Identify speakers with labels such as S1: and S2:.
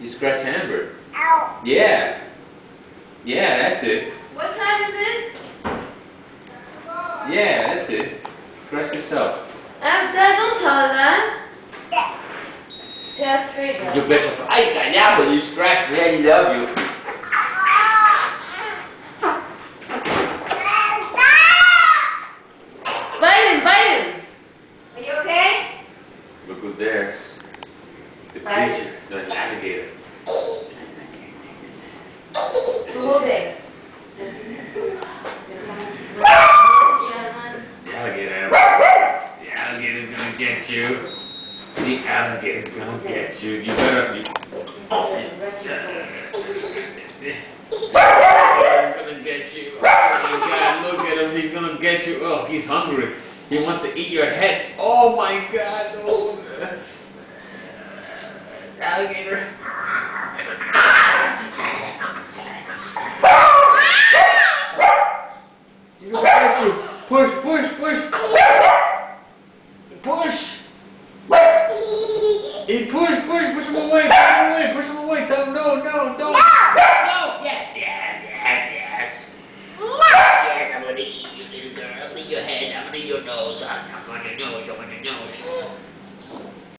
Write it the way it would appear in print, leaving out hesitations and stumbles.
S1: You scratch Amber.
S2: Ow.
S1: Yeah. Yeah, that's it.
S3: What time is it?
S1: Yeah, that's it. Scratch yourself.
S3: Dad, don't tell her that.
S2: Yeah.
S3: Yeah, straight now.
S1: You better. Ay, callado, you scratch me. I love you.
S3: Bite him. Are you okay?
S1: Look who's there. The
S3: Right.
S1: creature, the alligator.
S3: Hold it.
S1: The alligator. The alligator's gonna get you. The alligator's gonna get you. You better be. The alligator's gonna get you. Oh my God, look at him. He's gonna get you. Oh, he's hungry. He wants to eat your head. Oh my God. Oh. Alligator. He's gonna get you. Push, push, push. Push. He push him away, push him away. Tell him no. No. Yes. Yes, I'm gonna eat you, little girl. I'm gonna eat your head, I'm gonna eat your nose. I'm gonna